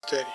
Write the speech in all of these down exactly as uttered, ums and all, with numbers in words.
Steady.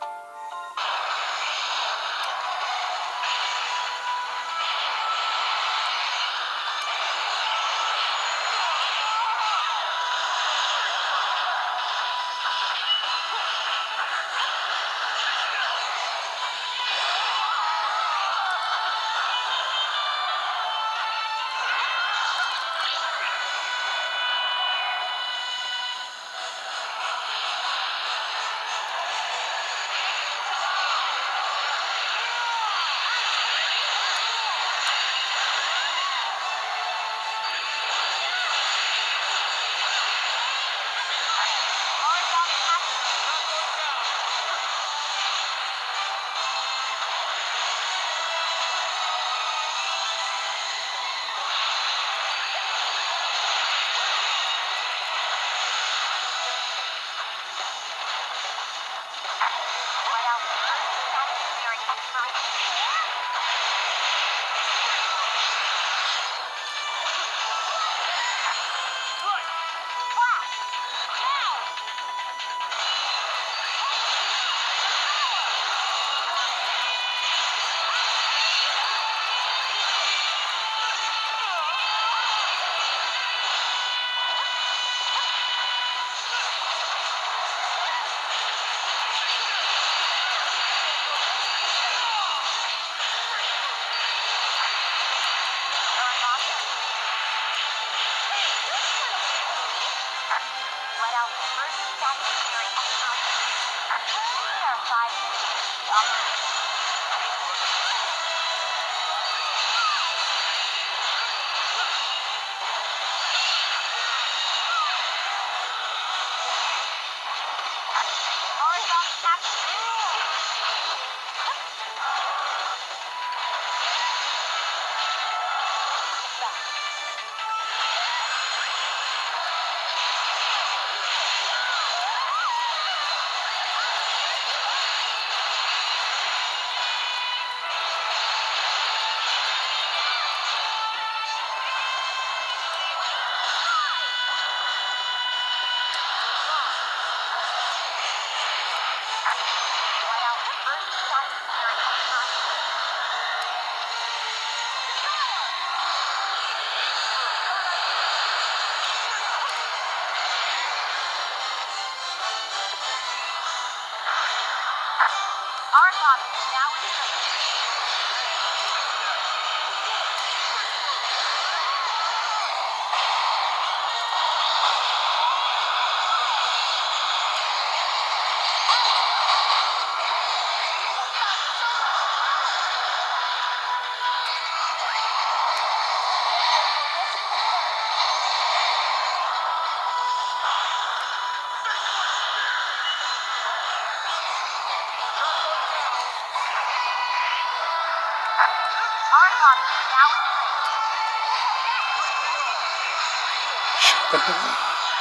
Shut the door.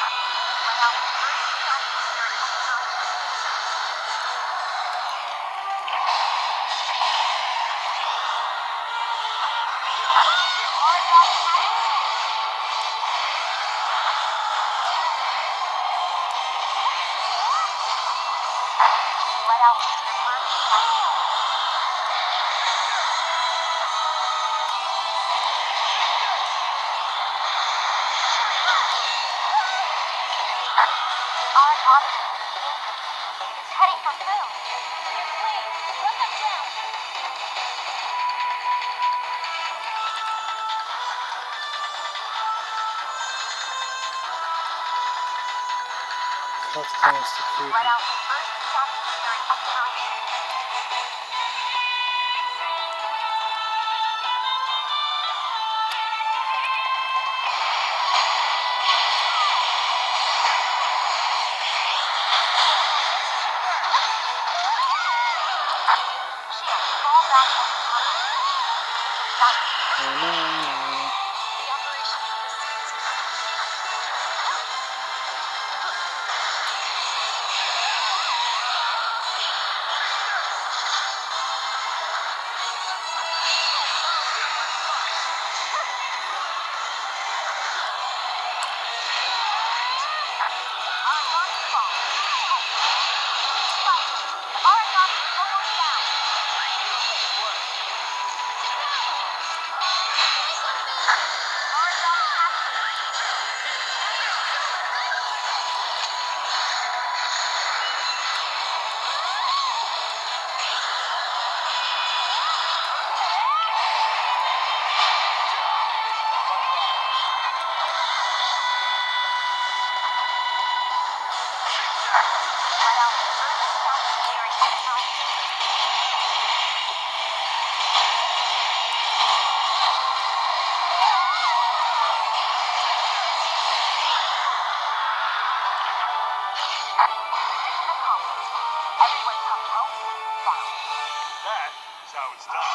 That's security. Oh no. found. That is how it's done.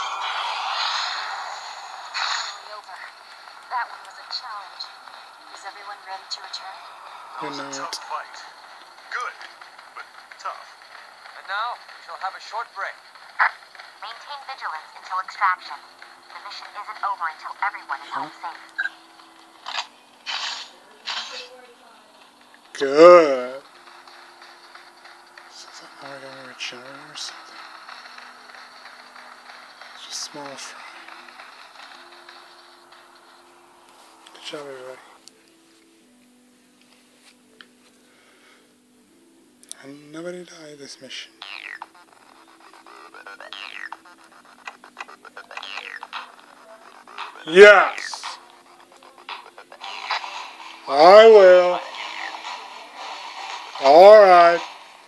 Nearly over. That one was a challenge. Is everyone ready to return? That was a tough fight. Good, but tough. And now, we shall have a short break. Maintain vigilance until extraction. The mission isn't over until everyone is home safe. Good. So now we're gonna regenerate or something. Just small fry. Good job, everybody. And nobody died this mission. Yes! I will. Alright.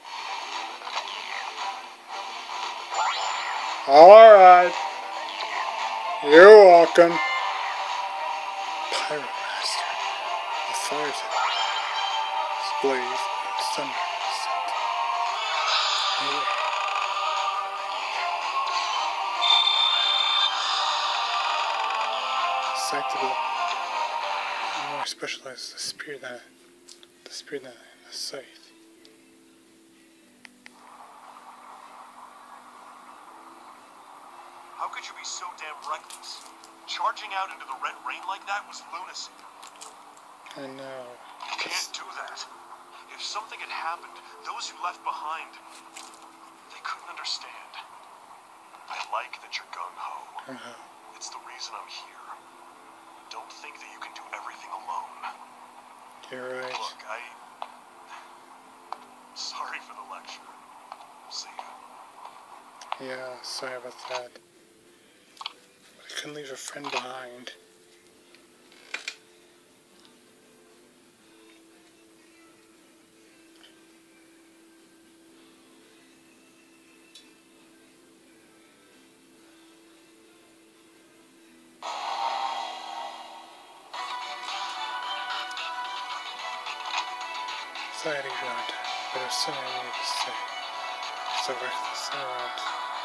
Alright. You're welcome. Pyromaster. The fire tip. Blaze. Thunder. Set. Yeah. Psychic. More specialized. The spear than the spear than the scythe. How could you be so damn reckless? Charging out into the red rain like that was lunacy. I know. You can't do that. If something had happened, those who left behind, they couldn't understand. I like that you're gung-ho. Uh-huh. It's the reason I'm here. Don't think that you can do everything alone. You're right. Look, I... Sorry for the lecture. See ya. Yeah, sorry about that. I couldn't leave a friend behind. Sorry to go on, but there's something I need to say. So reckless, I want.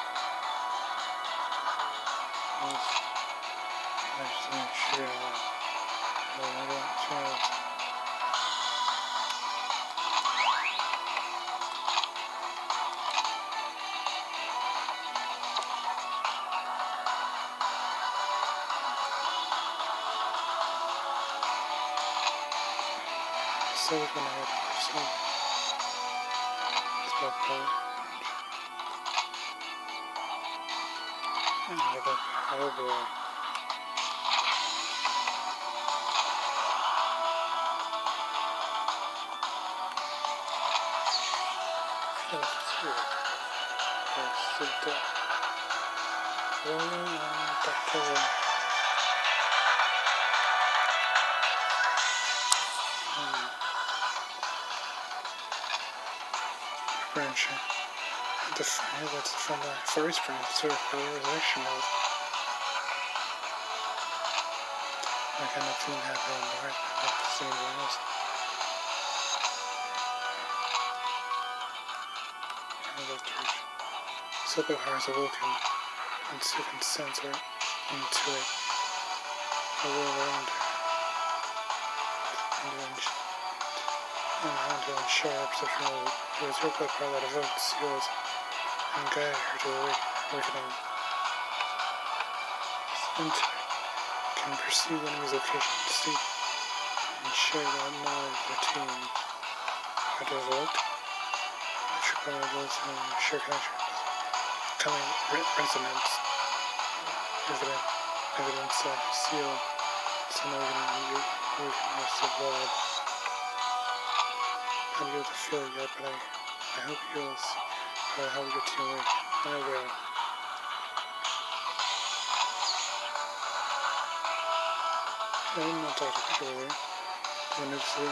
I just make sure I don't try to. So we're gonna have some. It's not bad. Oh boy. That's true. That's the duck. Rolling on back to the... Branching. The front, that's the front line. Forest branch, so polarization mode. I kind of thing happening in the right, not the same as another church. Silverheart has awoken, and second sensor into it. A world around her. And then and around her and sharp perception of it. It was your blood power that evoked seals and guided her to the awakening. Into it. Can perceive the enemy's location, sleep, and share that knowledge with the team. How to evoke? Electrical ability and share connection. Coming re resonance. Evident, evidence of seal. Some organ weakness of blood. I'm not able to feel it yet, but I, I hope you'll see. I will help your team awake. I will. I'm not talking to people earlier. When it's uh,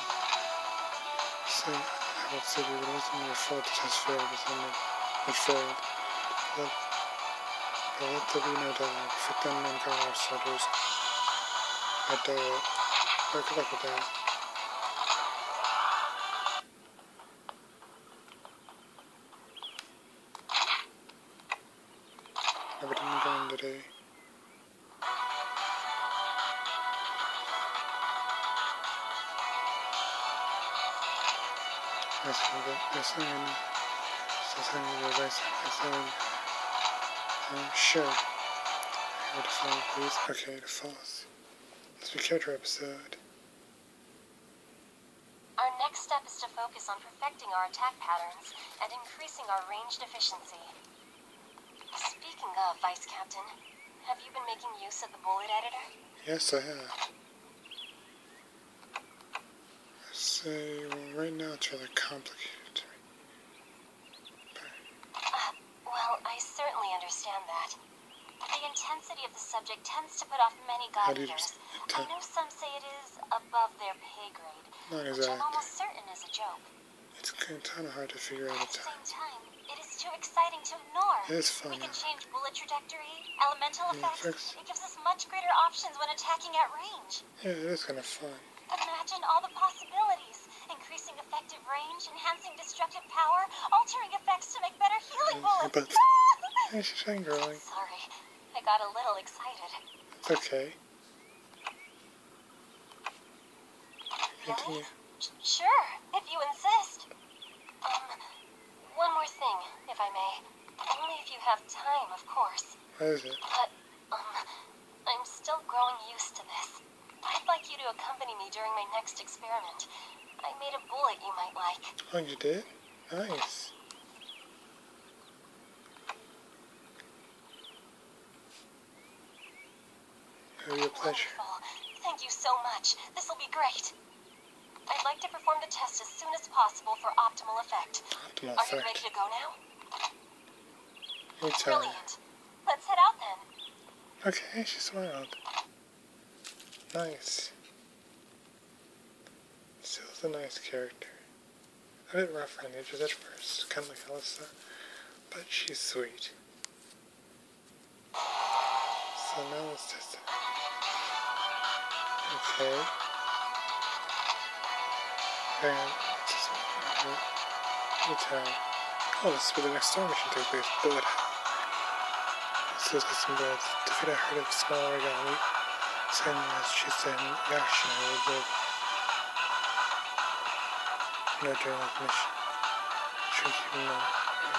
say, I would say it wasn't your fault it has failed, but then it failed. But, but let there be no doubt. Fit them in power soldiers. I do it. But good luck with that. today. That's what that's not gonna that's not gonna be that's not gonna um sure. Go to phone please. Okay, the false. Let's be character episode. Our next step is to focus on perfecting our attack patterns and increasing our ranged efficiency. Speaking of, Vice Captain, have you been making use of the bullet editor? Yes, I have. I say, well, right now it's rather complicated to me. But Uh, well, I certainly understand that. The intensity of the subject tends to put off many how god do you eaters. just I know some say it is above their pay grade, not which I'm exactly. almost certain is a joke. It's kind of hard to figure out At a the time. same time, it is too exciting to ignore. It is fun. We can change bullet trajectory, elemental Yeah, effects. effects. It gives us much greater options when attacking at range. Yeah, it is kind of fun. Imagine all the possibilities. Increasing effective range, enhancing destructive power, altering effects to make better healing Yeah, bullets. but- Hey, she's fangirling. Sorry, I got a little excited. It's okay. Continue. Really? Sh- Sure, if you insist. Um, one more thing, if I may. Only if you have time, of course. What is it? But, um, I'm still growing used to this. I'd like you to accompany me during my next experiment. I made a bullet you might like. Oh, you did? Nice. It will be a pleasure. Wonderful. Thank you so much. This will be great. I'd like to perform the test as soon as possible for optimal effect. Optimal Are you ready effect. to go now? You tell me. Brilliant. Let's head out then. Okay, she smiled. Nice. Syl's a nice character. A bit rough around the edges at first, kind of like Alyssa, but she's sweet. So now let's test it. Okay. Hang on. Just, let me tell. Oh, this is where the next star mission takes place. Bullet Hell. Syl's got some bullets. Defeat a herd of small origami. Send as she said, reaction will be no during this mission. Should keep in mind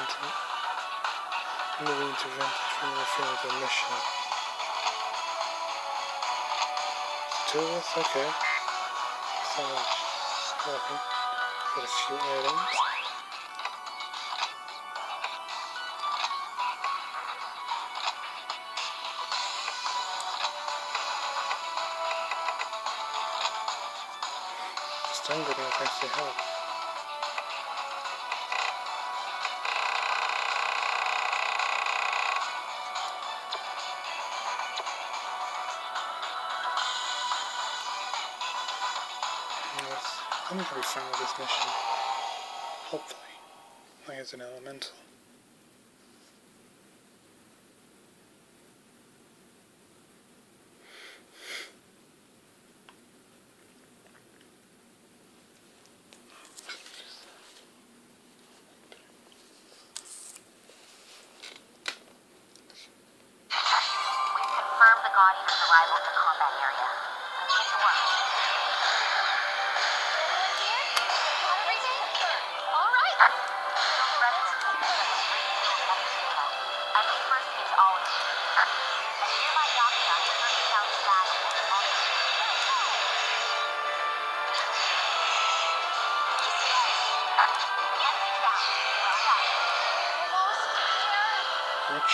moving to advantage from interfering with the mission. Two of us? Okay. So much. Nothing. Got a few items. Stone grenades actually help. Yes, I think I'll be fine with this mission. Hopefully. Like it's an elemental. We've confirmed the God Eater's arrival at the combat area. Let's get to work. Got everything? All right. Field credits. I need first use all of you. At nearby dockyard, thirty pound static. Yes, down. Hurry up. Almost here. Which?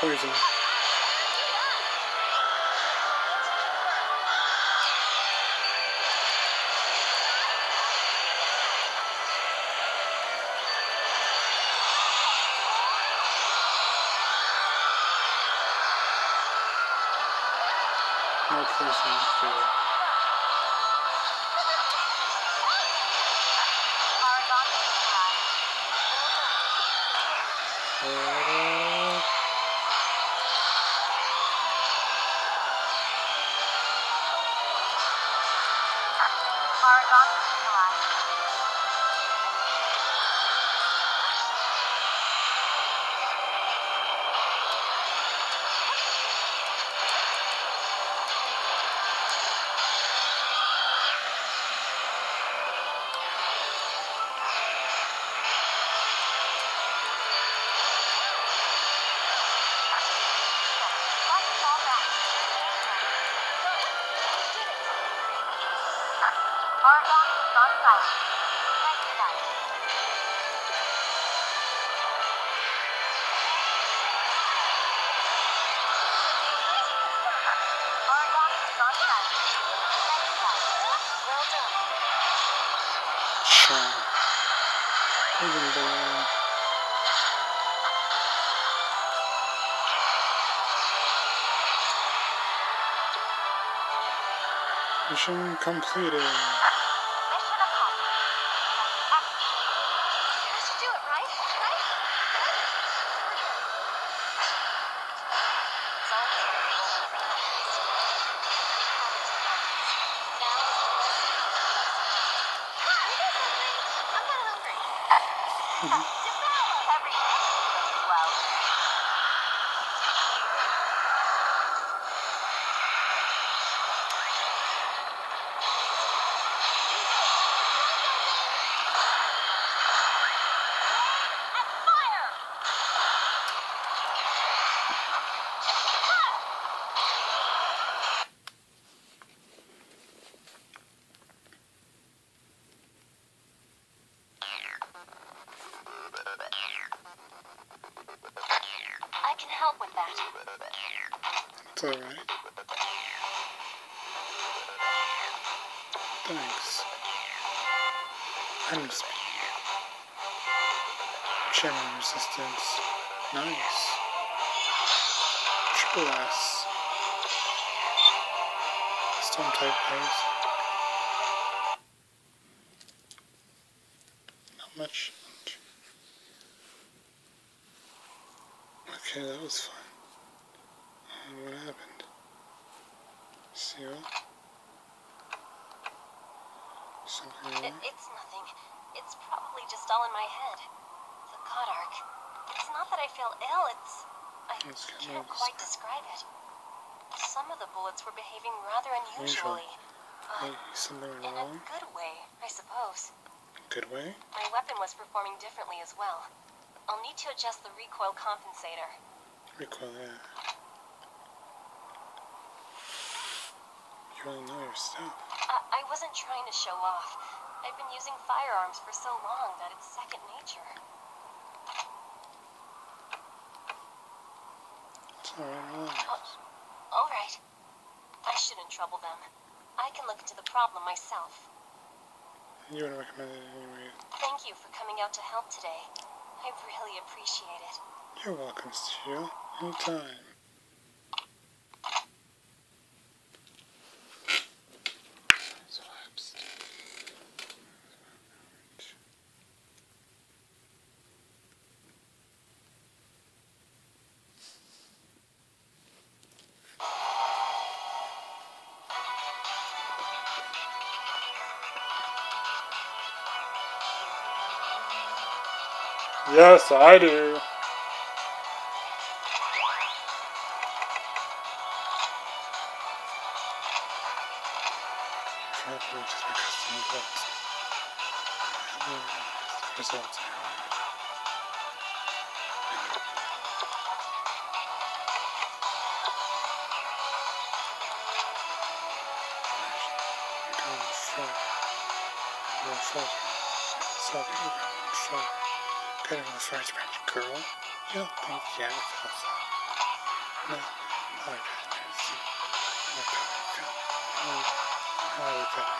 poison. No poison here. Uh, Sure. Poison balloon. Mission completed. Mission accomplished. That should do it, right? Right? I'm kind of hungry. Everything goes well. I can help with that. It's alright. Thanks. Hand speed. Chairman resistance. Nice. Triple S. Storm type base. Not much. Okay, that was fun. Uh, what happened? Zero? Something It, wrong? it's nothing. It's probably just all in my head. The Godark. It's not that I feel ill, it's... I It's kind can't of quite describe it. Some of the bullets were behaving rather unusually. Uh, Hey, something went in a wrong? good way, I suppose. Good way? My weapon was performing differently as well. I'll need to adjust the recoil compensator. Recoil, yeah. You really know your stuff. I, I wasn't trying to show off. I've been using firearms for so long that it's second nature. It's alright, relax. Oh, all right. I shouldn't trouble them. I can look into the problem myself. You would recommend it anyway. Thank you for coming out to help today. I really appreciate it. You're welcome, Steel. Anytime. Collapsed. Yes, I do. Results. Getting on the first branch, girl. You don't think, yeah, I thought so. No, no, I can't see. Oh, God, God. Oh, oh, God.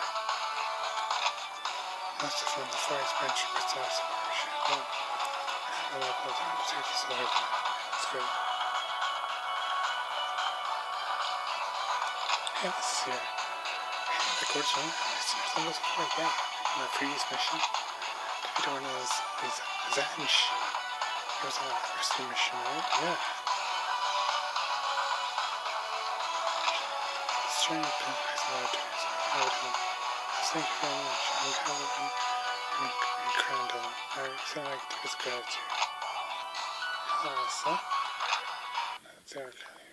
Must have from the forest bench with the separation. Oh, I love those on the take so hard. That's good. Hey, this is here. The course one. It seems almost like that. In the previous mission, the one is is Zanj. It was on a rescue mission, right? Yeah. It's trying to pin his lord to his hard home. Thank you very much. I'm Howard and, and Crandall. I send like to his gratitude. Hello, sir. That's okay.